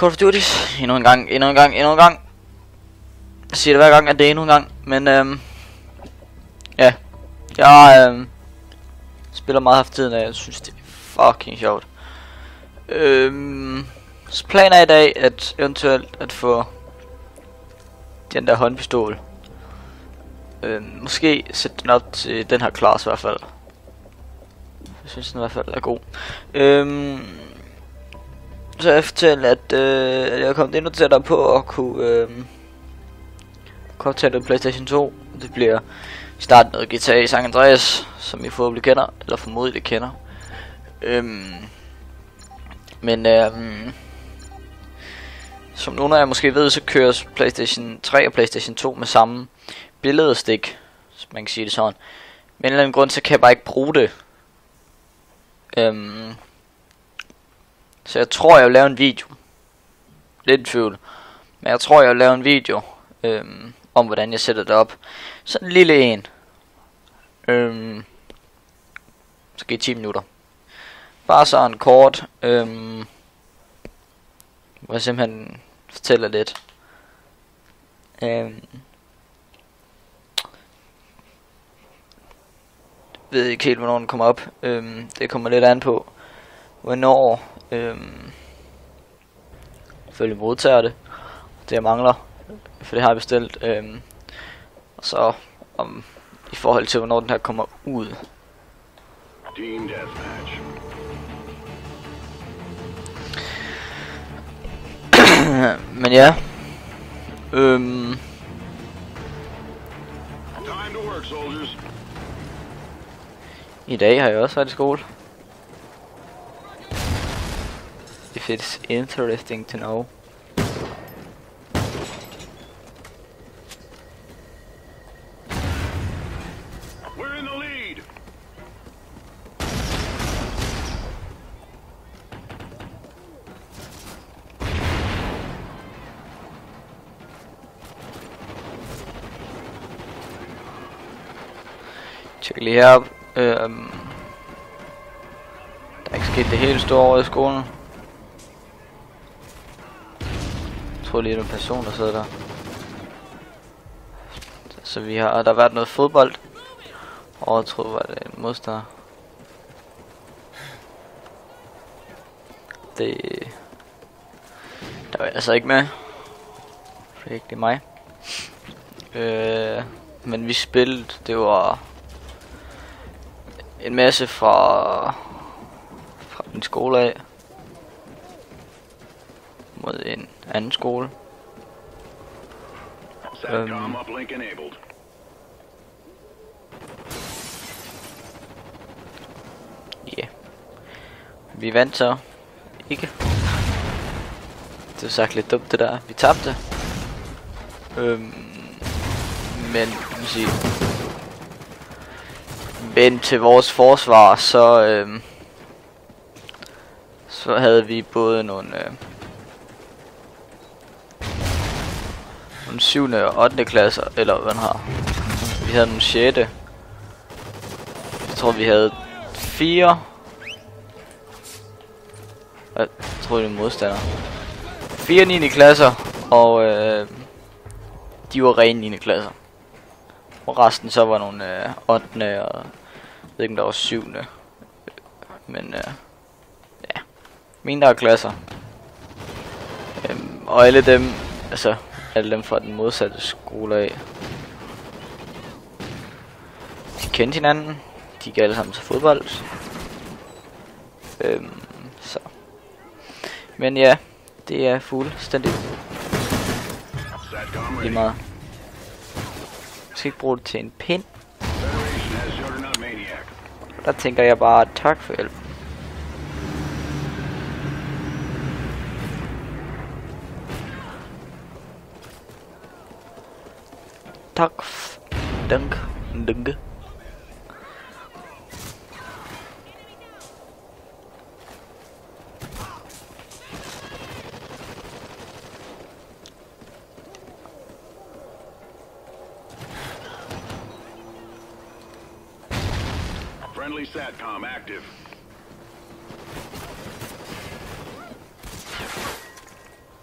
Call of Duty. Endnu en gang. Jeg siger det hver gang, at det er endnu en gang. Men ja. Jeg spiller meget haft tiden af. Jeg synes det er fucking sjovt. Så planer i dag at eventuelt at få den der håndpistol. Måske sætte den op til den her class i hvert fald. Jeg synes den i hvert fald er god. Så jeg fortæller at jeg er kommet endnu tættere på at kunne optage PlayStation 2. Det bliver starten noget GTA San Andreas, som I forhåbentlig kender, eller formodentlig kender. Men som nogle af jer måske ved, så køres PlayStation 3 og PlayStation 2 med samme billedstik, hvis man kan sige det sådan. Men af en eller anden grund, så kan jeg bare ikke bruge det. Så jeg tror, jeg vil lave en video. Lidt i tvivl. Men jeg tror, jeg vil lave en video om, hvordan jeg sætter det op. Sådan en lille en. Måske 10 minutter. Bare sådan kort. Hvor jeg simpelthen fortæller lidt. Ved ikke helt, hvornår den kommer op. Det kommer lidt an på, hvornår selvfølgelig modtager det. Det jeg mangler, for det har jeg bestilt. Og så i forhold til, hvornår den her kommer ud. Men ja. I dag har jeg også været i skole. If it's interesting to know. We're in the lead. Tjek lige herop. Der er ikke sket det hele store over i skolen. Jeg tror lige, det er en person, der sidder der. Så vi har, der har været noget fodbold. Og jeg tror, var det en modstander. Det... Der var jeg altså ikke med. For det er ikke det mig. Men vi spillede, det var... en masse fra min skole af mod en anden skole. Ja. Vi vandt så ikke. Det var sagt lidt dumt det der. Vi tabte. Men kan man sige. Men til vores forsvar, så havde vi både nogle 7. og 8. klasser, eller hvad har. Vi havde nogle 6. Jeg tror vi havde 4. Jeg tror det er modstander. 4 9. klasser, og de var rene 9. klasser. Og resten så var nogle 8. og jeg ved ikke om der var 7. Men ja, mindre klasser. Og alle dem, altså alle dem fra den modsatte skole af, de kendte hinanden. De gik alle sammen til fodbold. Så. Men ja, det er fuldstændig lige meget. Jeg skal ikke bruge det til en pind. Der tænker jeg bare tak for hjælp. Tak. Dank. Danke. Friendly SATCOM active.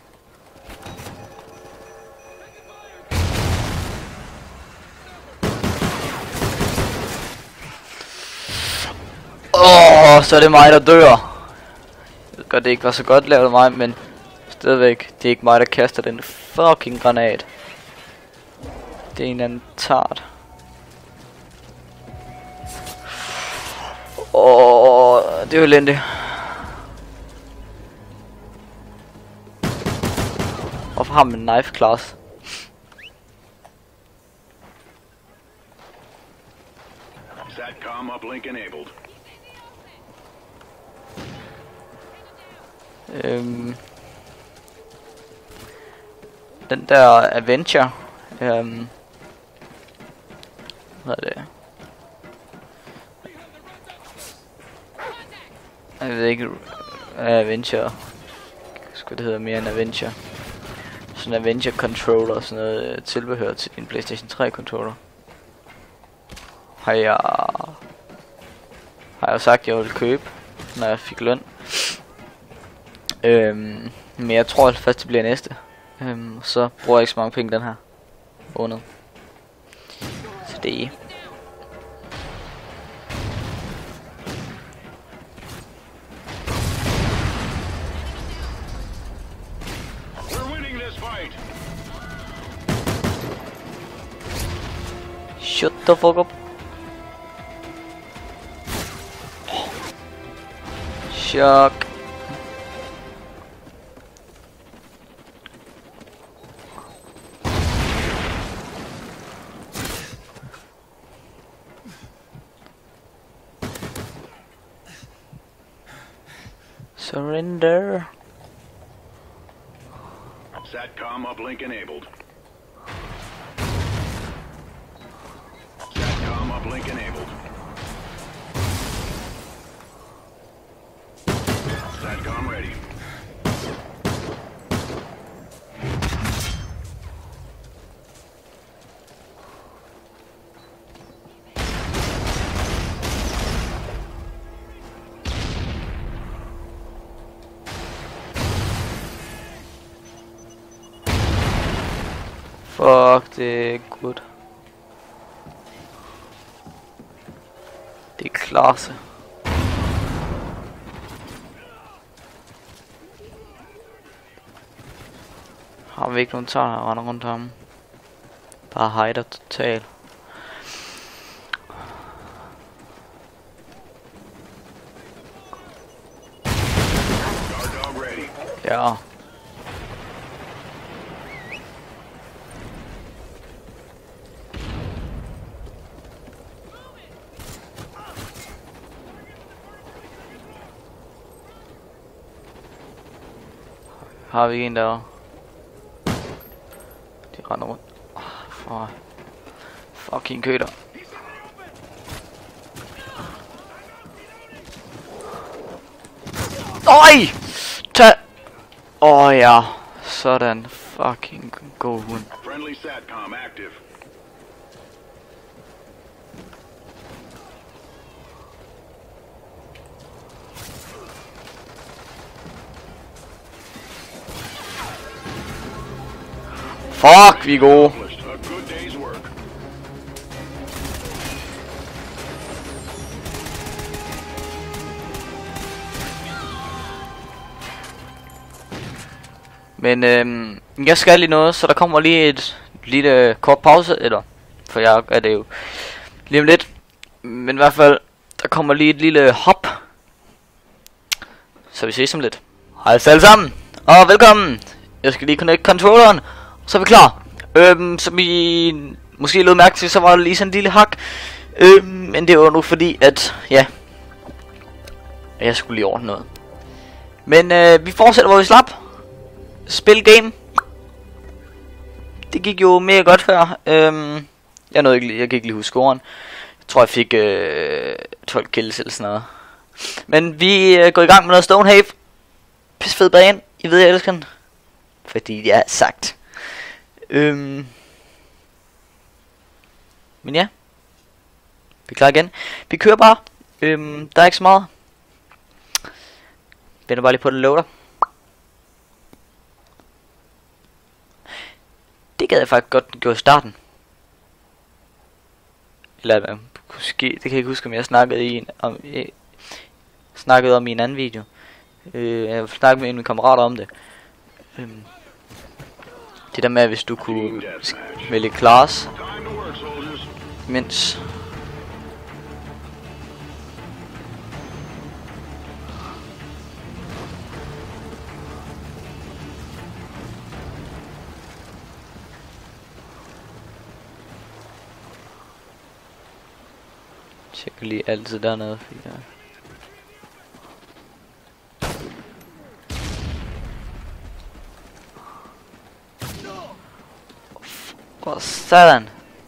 Og så er det mig, der dør. Jeg ved godt, det ikke var så godt lavet af mig, men stadigvæk, det er ikke mig, der kaster den fucking granat. Det er en anden tart. Det er jo elendigt. Hvorfor har man en knife class? SATCOM uplink enabled. Den der Adventure. Hvad er det? Jeg ved ikke. Adventure. Skulle det hedde mere end Adventure? Sådan en Adventure controller, sådan noget tilbehør til en PlayStation 3 controller. Har jeg jo sagt, at jeg ville købe, når jeg fik løn. Men jeg tror først det bliver næste. Så bruger jeg ikke så mange penge den her måned. Så det er shut the fuck up. Shock. Surrender. SATCOM uplink enabled. SATCOM uplink enabled. SATCOM ready. Fuck, det er godt. Det er klasse. Har vi ikke nogen tar, der render rundt ham. Bare hider totalt. Ja. Har vi en der? De render rundt. For fucking køder. Oj! Tag! Ja. Sådan. Fucking god hund. Friendly SATCOM active. Fuck, vi er gode. A good day's work. Men jeg skal lige noget, så der kommer lige et lille kort pause, eller for jeg er det jo lige om lidt. Men i hvert fald, der kommer lige et lille hop. Så vi ses om lidt. Hej alle sammen, og velkommen. Jeg skal lige connect controlleren, så er vi klar. Som I måske lød mærke til, så var der lige sådan en lille hak. Men det var nu fordi, at ja, jeg skulle lige ordne noget. Men vi fortsætter, hvor vi slap. Spil game. Det gik jo mere godt før. Jeg kan ikke lige huske scoren. Jeg tror jeg fik 12 kills eller sådan noget. Men vi går i gang med noget Stonehave. Pisse fed bane. I ved jeg elsker den. Fordi jeg har sagt. Men ja. Vi er klar igen. Vi kører bare. Der er ikke så meget. Venter bare lige på den loader. Det gad jeg faktisk godt gøre i starten. Eller det kan jeg ikke huske, om jeg snakkede om snakket om i en anden video. Jeg har snakket med en af mine kammerater om det. Det der med, at hvis du kunne vælge class, Time to work, soldiers. mens tjekker lige altid dernede, fordi der sådan.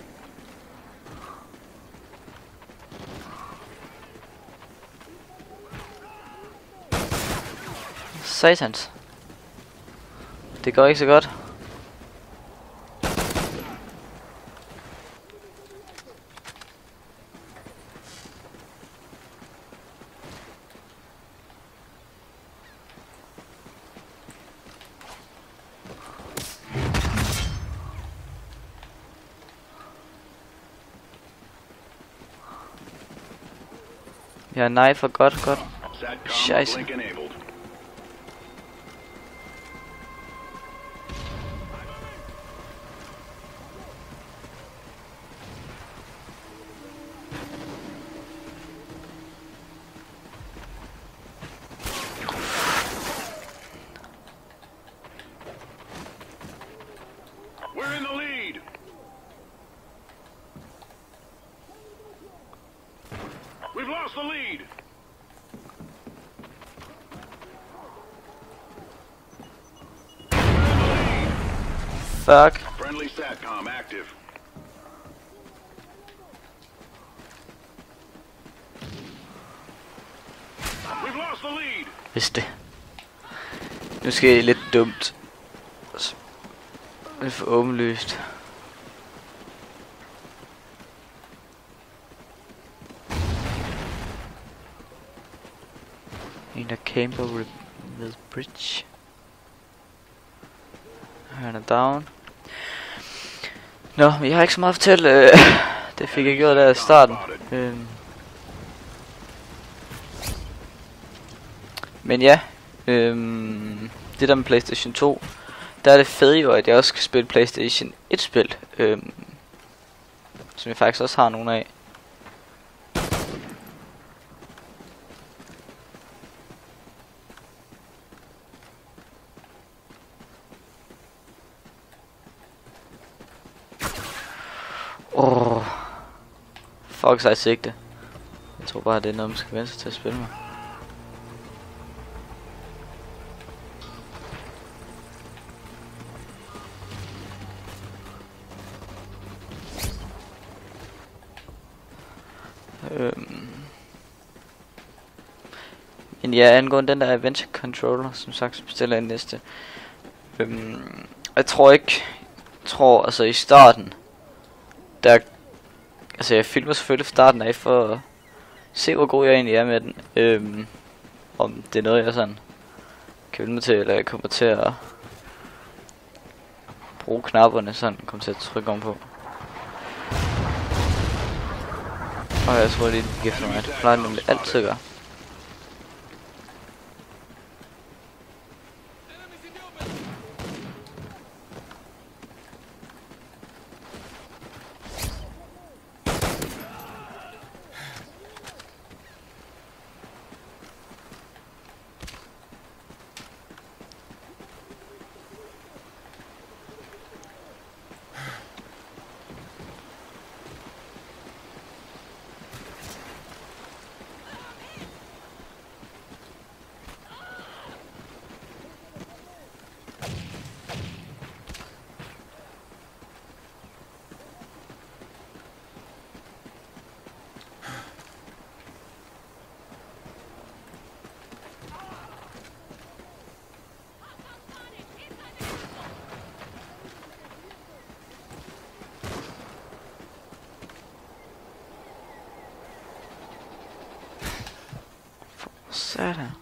Satans. Det går ikke så godt. Ja, nej, for godt. SATCOM Scheisse. uplink enabled. We're in the lead. We've lost the lead. Fuck. Friendly SATCOM active. We've lost the lead. Hvis det. Nu sker det lidt dumt. Lidt for åbenlyst. En der camper ved bridge. Han er down. Nå, men jeg har ikke så meget at fortælle. Det fik jeg gjort der i starten. Men ja, det der med PlayStation 2, der er det fede jo, at jeg også kan spille PlayStation 1-spil, som jeg faktisk også har nogle af. Fuck sig sigte. Jeg tror bare, det er noget, man skal vende sig til at spille med. Men ja, angående den der Adventure Controller, som sagt, så bestiller jeg næste. Jeg tror altså i starten, der, altså jeg filmer selvfølgelig fra starten af for at se hvor god jeg egentlig er med den. Om det er noget jeg sådan kan vende mig til, eller jeg kommer til at bruge knapperne sådan, kommer til at trykke om på. Og jeg tror det giver for mig, det plejer det nemlig altid at gøre. Sådan.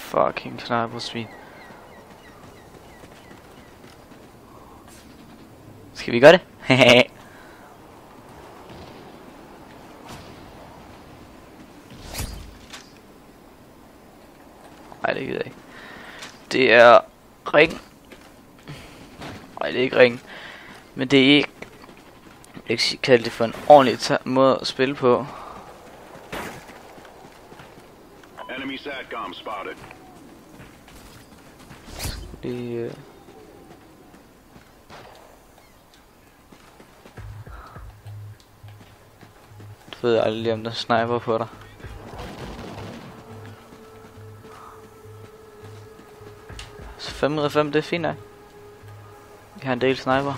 Fucking snipersvin. Skal vi gøre det? Nej, det gider jeg ikke. Det er ring. Nej, det er ikke ring. Men det er ikke... Jeg kan kalde det for en ordentlig måde at spille på. Enemy SATCOM spotted. Lige... Du ved aldrig om der sniper på dig. Så 5 ud af 5, det er fint nok. Vi har en del sniper.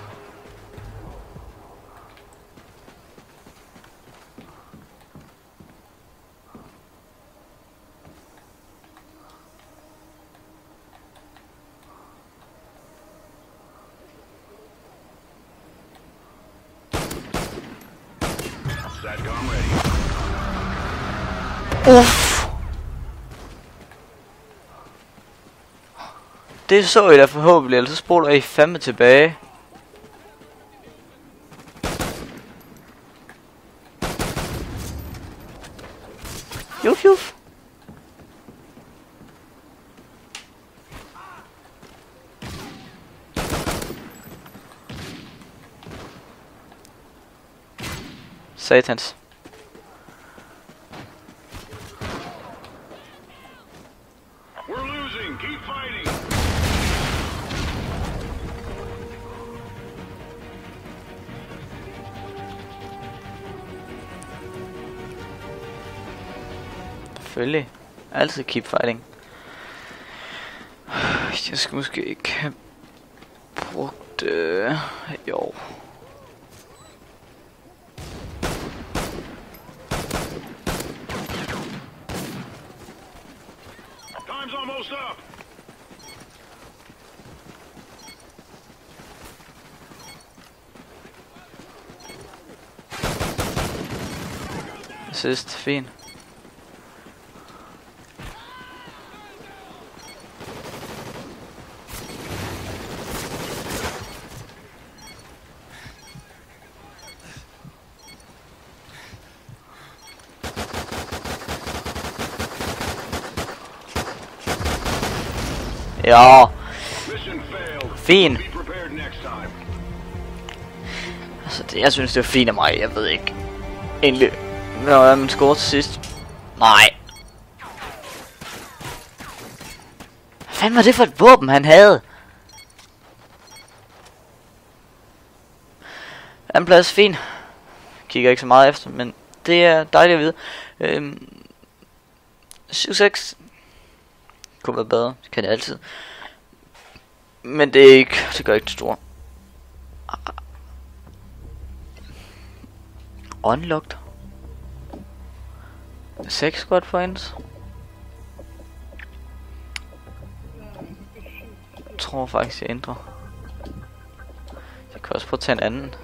SATCOM ready. Uff. Det så I da forhåbentlig, ellers så spoler I fandme tilbage. Juf juf. Satans. We're losing. Keep fighting. Selvfølgelig. Altid keep fighting. Jeg skal måske ikke have brugt... jo. Time's almost up. Assist, fint. Ja, Mission failed. fin. Be prepared next time. Altså, det, jeg synes, det var fint af mig. Jeg ved ikke. Egentlig. Hvad var min score til sidst? Nej. Hvad fanden var det for et våben, han havde? Anden plads, fint. Kigger ikke så meget efter, men det er dejligt at vide. 7-6 kunne være bedre, det kan det altid. Men det er ikke, det gør ikke det store. Unlocked. 6 squad points. Jeg tror faktisk jeg ændrer. Jeg kan også prøve at tage en anden.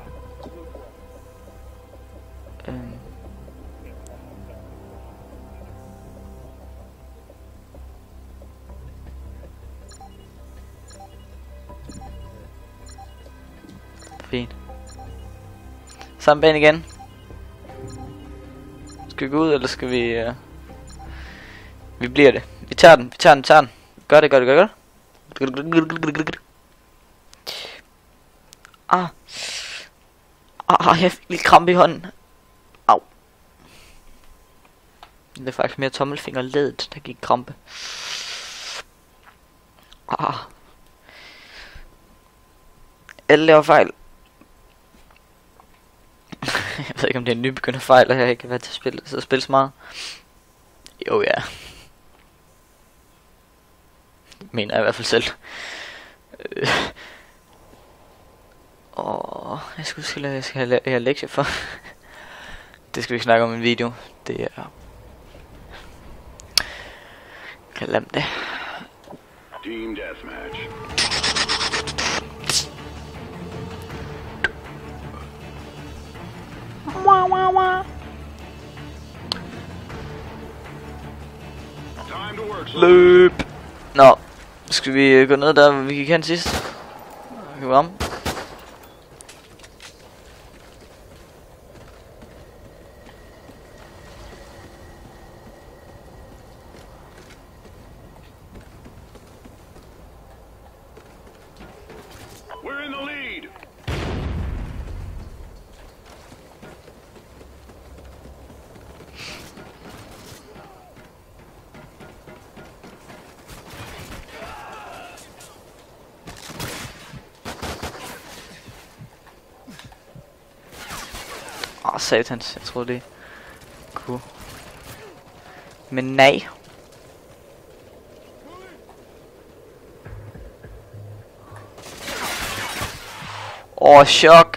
Fint. Samme bane igen. Skal vi gå ud, eller skal vi... Vi bliver det. Vi tager den, vi tager den. Gør det. Jeg fik lidt krampe i hånden. Au. Det er faktisk mere tommelfingerledet, der gik krampe. Alle laver fejl. Jeg ved ikke om det er en nybegynder fejl, og jeg ikke har været til at spille så meget. Jo ja. Mener jeg i hvert fald selv. Jeg skal huske, at jeg skal have lektier for. Det skal vi ikke snakke om i en video. Det er... Kan lade det. Team deathmatch. Time to work. Løb! Nå, skal vi gå ned der, hvor vi gik hen sidst? Kan vi ramme? We're in the lead. Satans, jeg troede det kunne. Men nej. Chok.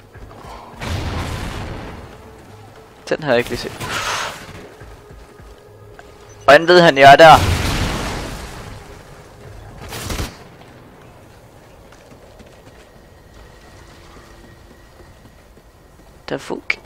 Den havde jeg ikke lige set. Hvordan ved han, jeg er der? Der fuck.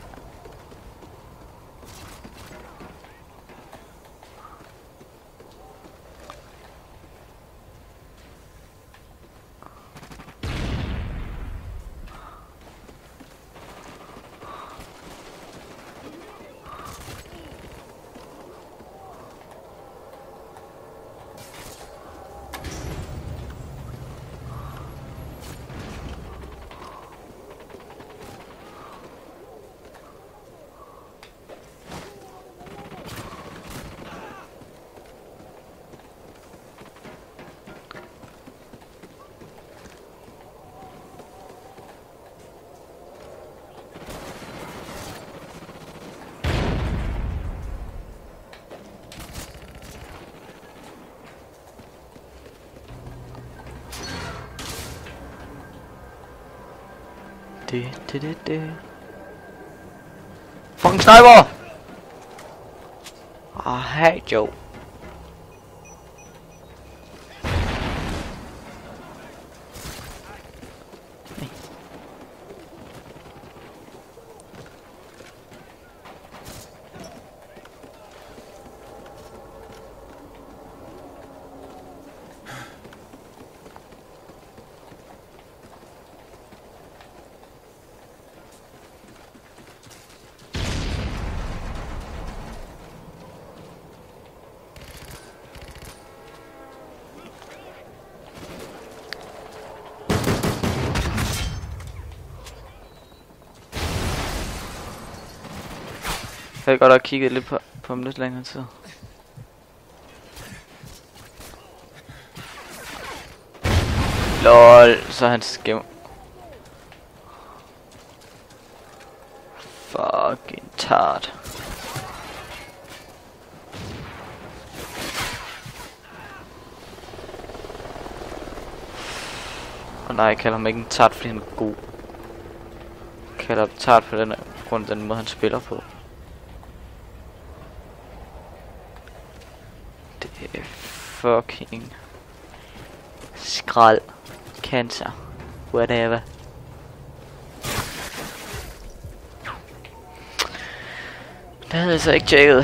Det. Fucking sniper! Hey Joe. Jeg kan godt have kigget lidt på ham lidt længere tid. LOL, så er han skæv. Fucking tart. Nej, jeg kalder ham ikke en tart, fordi han er god. Jeg kalder ham tart på den grund af den måde han spiller på. Fucking skrald, cancer, whatever. Det havde jeg så ikke tjekket.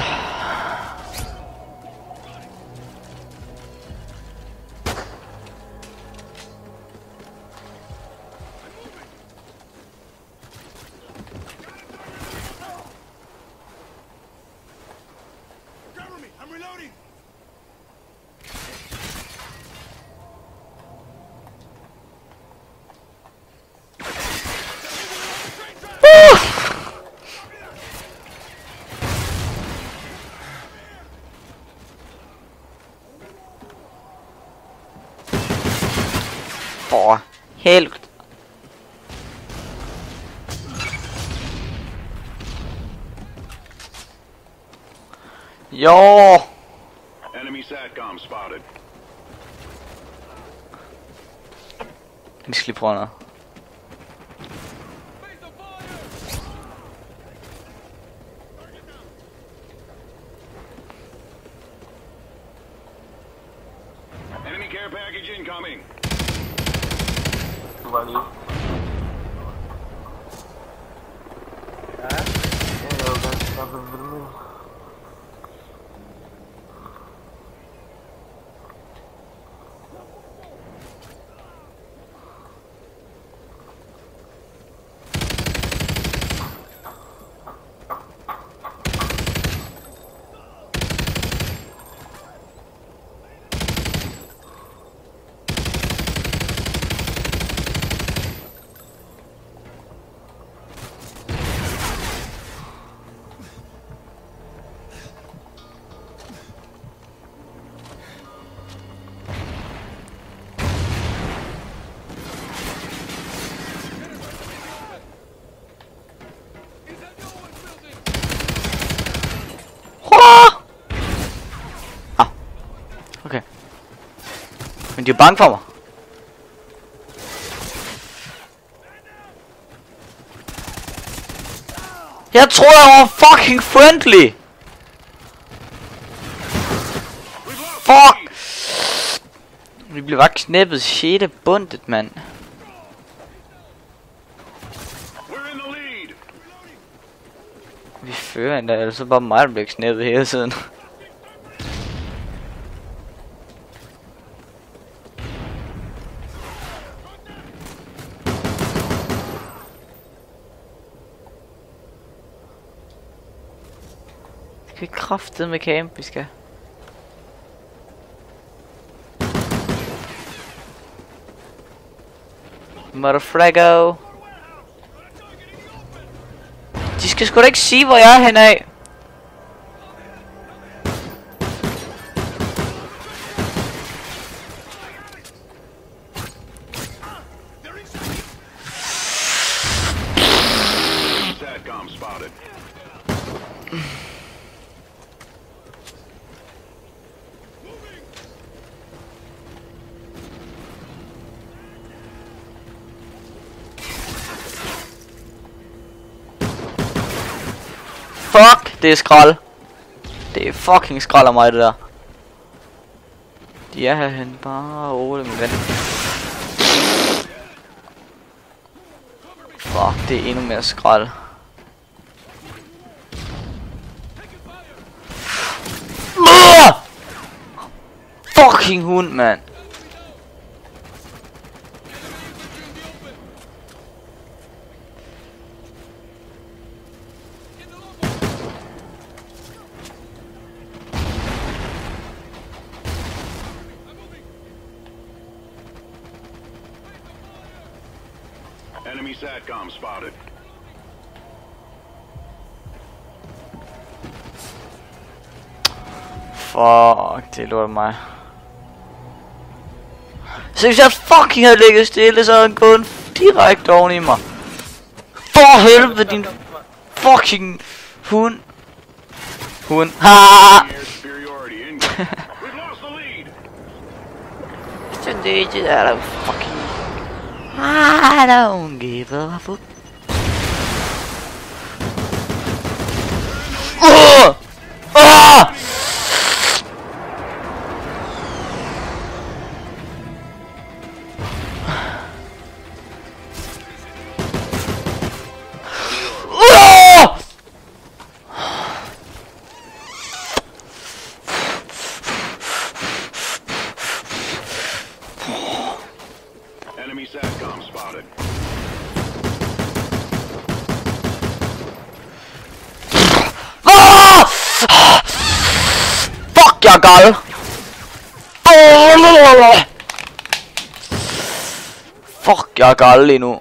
Helvede. Jo. Enemy SATCOM spotted. Vi skal lige prøve noget. Enemy care package incoming. Du var lige. Ja? Jeg er jo ganske stoppet ved mig. de er bange for mig. Jeg tror jeg var fucking friendly. Fuck. Vi blev bare knæppet shit bundet, mand. Vi fører endda, altså bare mig, der bliver knæppet hele tiden. Skal vi kraftedeme med camp, vi skal. Motherfraggo. De skal sgu da ikke sige, hvor jeg er henad. SATCOM spotted. Fuck, det er skrald. Det er fucking skrald af mig, det der. De er herhen. Bare roligt, min ven. Fuck, det er endnu mere skrald. Fucking hund, mand. Enemy SATCOM spotted. Fuck, det lort mig. Så hvis jeg fucking havde ligget stille, så havde han gået direkte oven i mig. For helvede, din fucking hund. Hund. Ha! Så det er der fucking. I don't give a fuck. Enemy SATCOM spotted. Fuck, jeg er gal. Fuck, jeg er gal lige nu.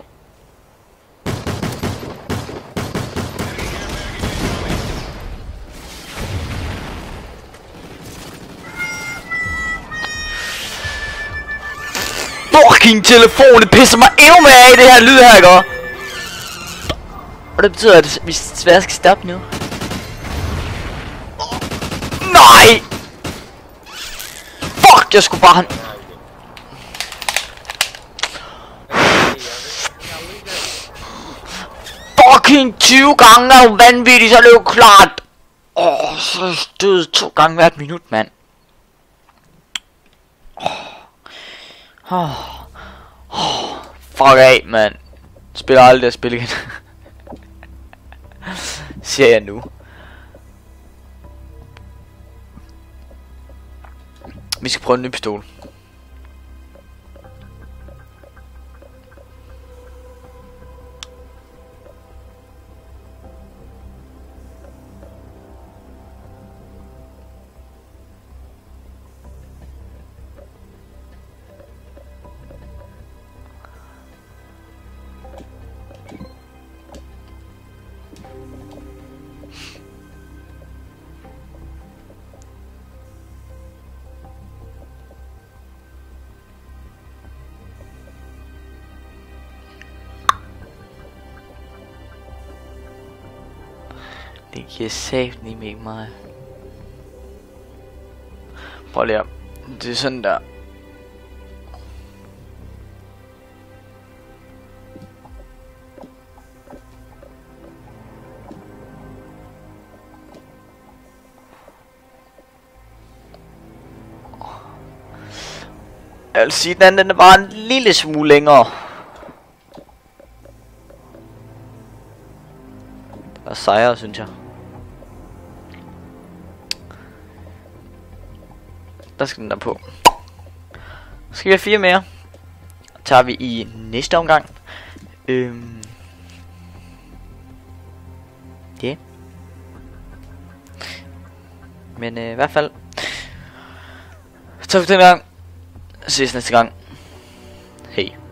Fucking telefon, det pisser mig endnu mere af, det her lyd her, ikke? Og det betyder, at vi desværre skal stoppe nu. Nej! Fuck, jeg skulle bare... Fucking 20 gange er jo vanvittigt, så er det jo klart. Så døde 2 gange hvert minut, mand. Fuck af, mand. Spiller aldrig det spil igen. Siger jeg nu. Vi skal prøve en ny pistol. Det giver satme ikke meget. Prøv lige at. Det er sådan der. Jeg vil sige, den er bare en lille smule længere. Det var sejere, synes jeg. Der skal den der på. Så skal vi have 4 mere. Tager vi i næste omgang. Ja. Men i hvert fald. Tak for den gang. Ses næste gang. Hej.